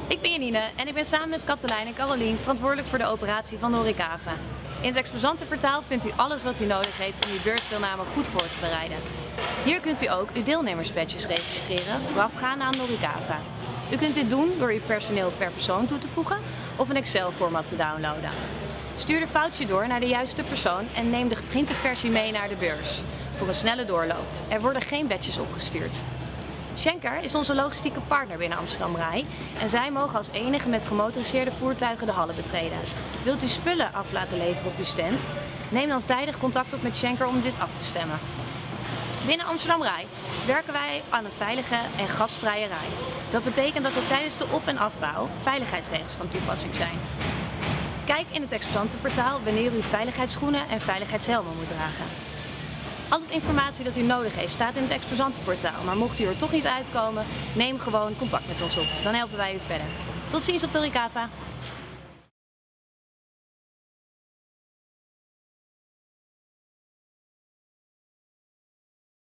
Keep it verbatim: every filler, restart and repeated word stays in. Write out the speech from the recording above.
Ik ben Janine en ik ben samen met Katelijn en Carolien verantwoordelijk voor de operatie van Horecava. In het exposantenportaal vindt u alles wat u nodig heeft om uw beursdeelname goed voor te bereiden. Hier kunt u ook uw deelnemersbadges registreren voorafgaande aan de Horecava. U kunt dit doen door uw personeel per persoon toe te voegen of een Excel-format te downloaden. Stuur de foutje door naar de juiste persoon en neem de geprinte versie mee naar de beurs voor een snelle doorloop. Er worden geen badges opgestuurd. Schenker is onze logistieke partner binnen Amsterdam Rai en zij mogen als enige met gemotoriseerde voertuigen de hallen betreden. Wilt u spullen af laten leveren op uw stand? Neem dan tijdig contact op met Schenker om dit af te stemmen. Binnen Amsterdam Rai werken wij aan een veilige en gasvrije rij. Dat betekent dat ook tijdens de op- en afbouw veiligheidsregels van toepassing zijn. Kijk in het exposantenportaal wanneer u veiligheidsschoenen en veiligheidshelmen moet dragen. Al het informatie dat u nodig heeft staat in het exposantenportaal, maar mocht u er toch niet uitkomen, neem gewoon contact met ons op. Dan helpen wij u verder. Tot ziens op de Horecava!